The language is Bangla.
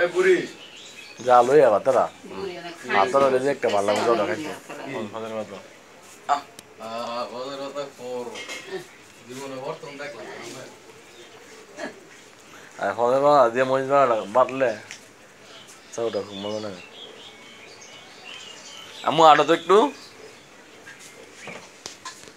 জাল হয়ে যাবা তারা হাতর হলে যে একটা ভালো লাগবে ওটা খাইতে ফজর মতো আর ফজর বাবা দিয়ে মরিচ বানাটা বাটলে ওটা খুব মজা লাগে আম্মু আটো তো একটু